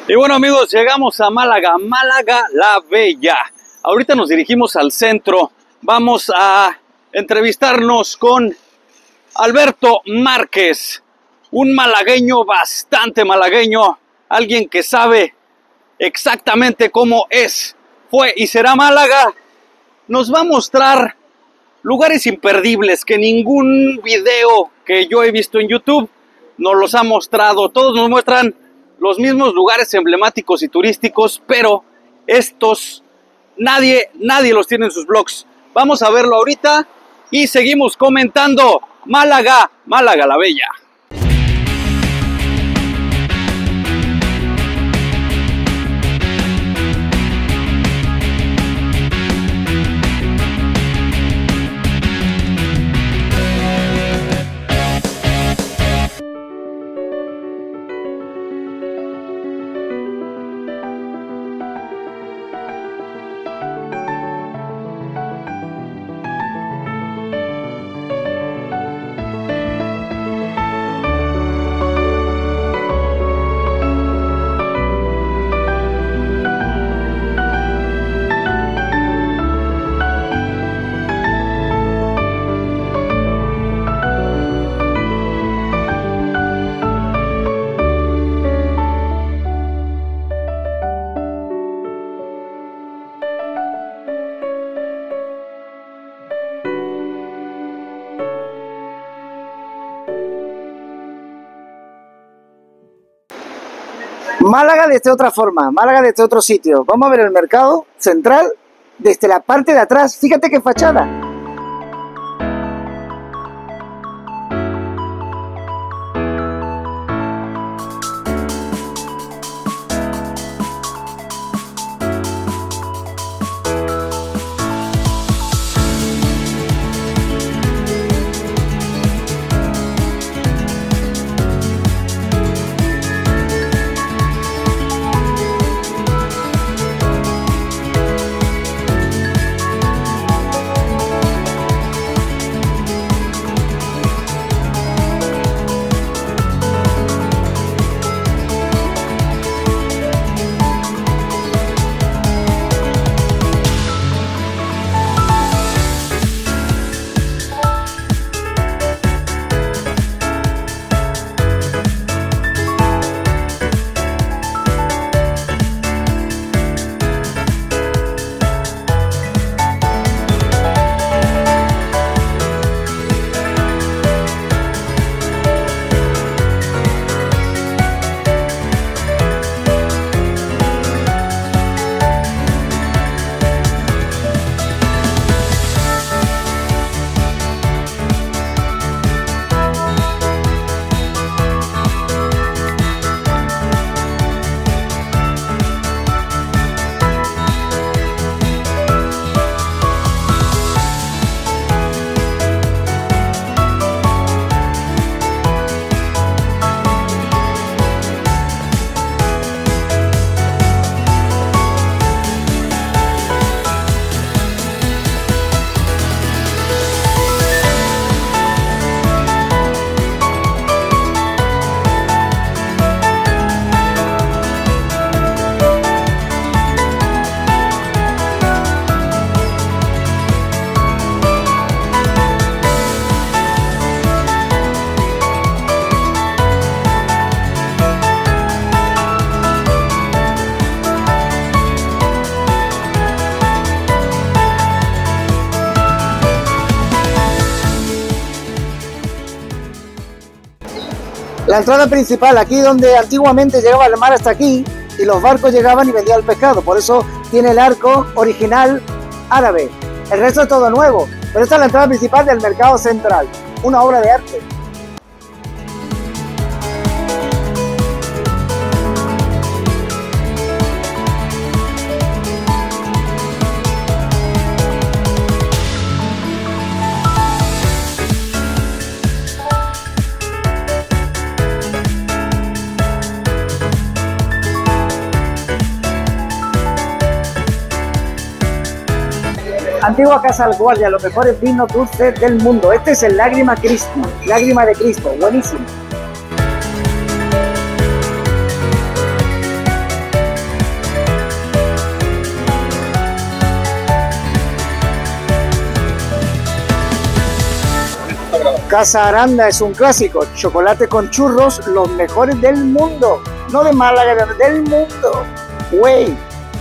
Y bueno amigos, llegamos a Málaga, Málaga la Bella. Ahorita nos dirigimos al centro. Vamos a entrevistarnos con Alberto Márquez, un malagueño bastante malagueño, alguien que sabe exactamente cómo es, fue y será Málaga. Nos va a mostrar lugares imperdibles que ningún video que yo he visto en YouTube nos los ha mostrado. Todos nos muestran los mismos lugares emblemáticos y turísticos, pero estos nadie los tiene en sus blogs. Vamos a verlo ahorita y seguimos comentando Málaga, Málaga la Bella. Málaga desde otra forma, Málaga desde otro sitio. Vamos a ver el mercado central desde la parte de atrás. Fíjate qué fachada. La entrada principal, aquí donde antiguamente llegaba el mar hasta aquí y los barcos llegaban y vendían el pescado, por eso tiene el arco original árabe. El resto es todo nuevo, pero esta es la entrada principal del mercado central, una obra de arte. Antigua Casa del Guardia, los mejores vinos dulces del mundo. Este es el Lágrima Cristo, Lágrima de Cristo, buenísimo. Casa Aranda es un clásico, chocolate con churros, los mejores del mundo, no de Málaga, del mundo, güey.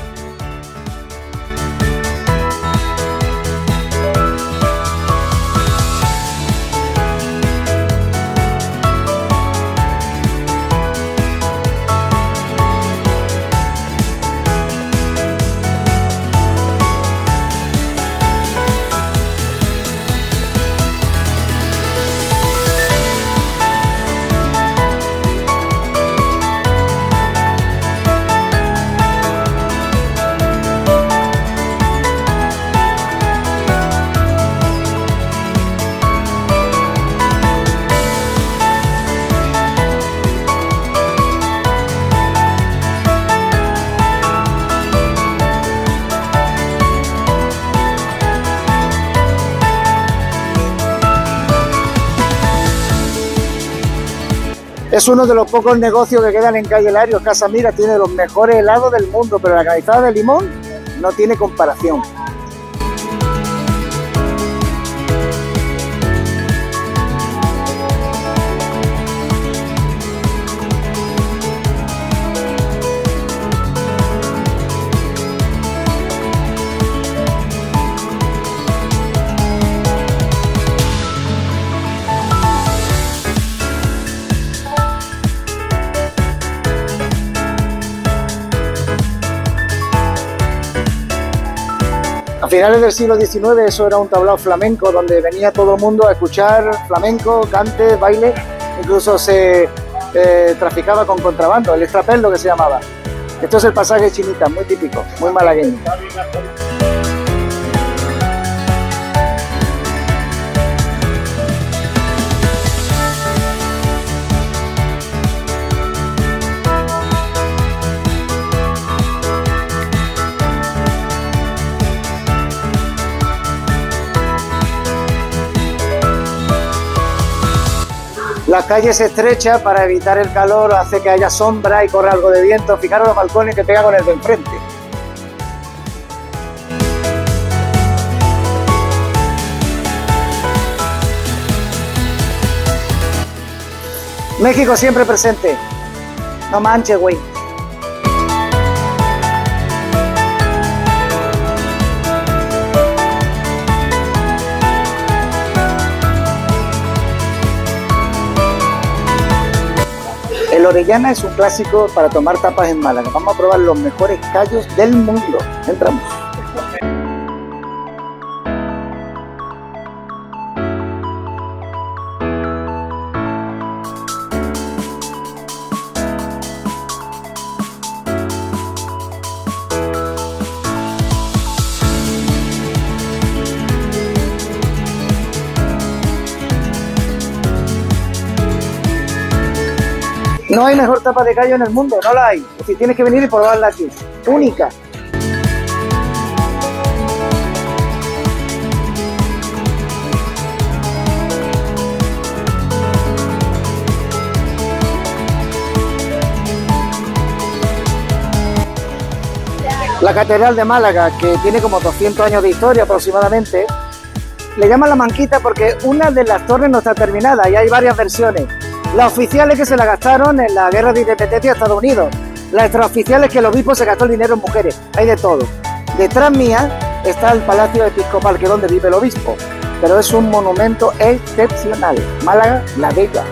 Es uno de los pocos negocios que quedan en Calle Larios. Casa Mira tiene los mejores helados del mundo, pero la granizada de limón no tiene comparación. A finales del siglo XIX eso era un tablao flamenco donde venía todo el mundo a escuchar flamenco, cante, baile, incluso se traficaba con contrabando, el extrapel lo que se llamaba. Esto es el pasaje Chinita, muy típico, muy malagueño. La calle se estrecha para evitar el calor, hace que haya sombra y corre algo de viento. Fijaros los balcones que pega con el de enfrente. México siempre presente. No manches, güey. El Orellana es un clásico para tomar tapas en Málaga. Vamos a probar los mejores callos del mundo. Entramos. No hay mejor tapa de callo en el mundo, no la hay. Si tienes que venir y probarla aquí. Única. La Catedral de Málaga, que tiene como 200 años de historia aproximadamente, le llaman la Manquita porque una de las torres no está terminada y hay varias versiones. Las oficiales que se la gastaron en la guerra de independencia de Estados Unidos. Las extraoficiales que el obispo se gastó el dinero en mujeres. Hay de todo. Detrás mía está el Palacio Episcopal, que es donde vive el obispo. Pero es un monumento excepcional. Málaga, la Bella.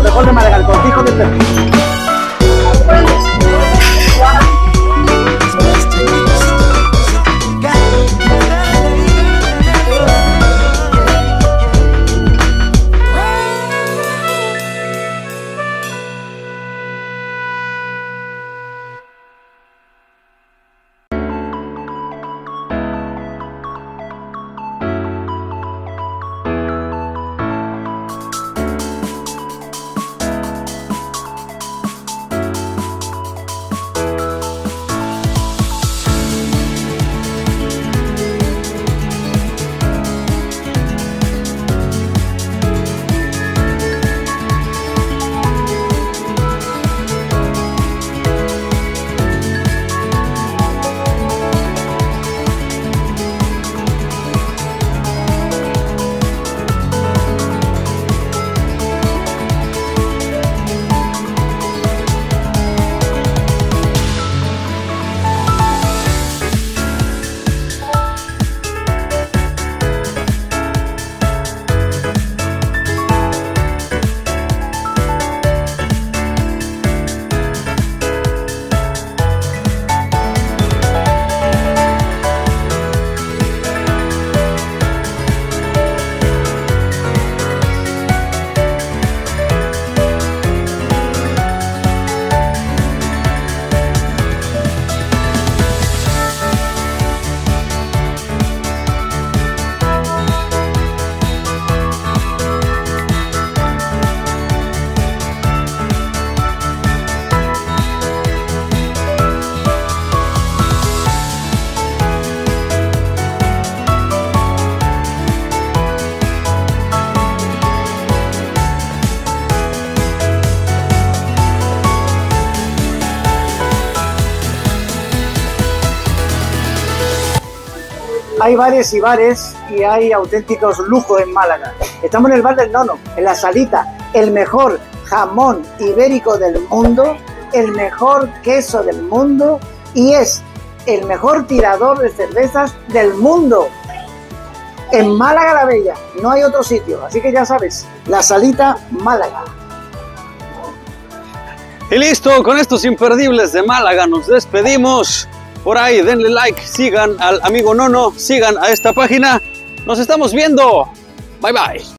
mejor de Málaga, el Cortijo del Perú. Hay bares y bares y hay auténticos lujos en Málaga. Estamos en el bar del Nono, en la Salita, el mejor jamón ibérico del mundo, el mejor queso del mundo y es el mejor tirador de cervezas del mundo. En Málaga la Bella, no hay otro sitio, así que ya sabes, la Salita, Málaga. Y listo, con estos imperdibles de Málaga nos despedimos. Por ahí denle like, sigan al amigo Nono, sigan a esta página. Nos estamos viendo. Bye bye.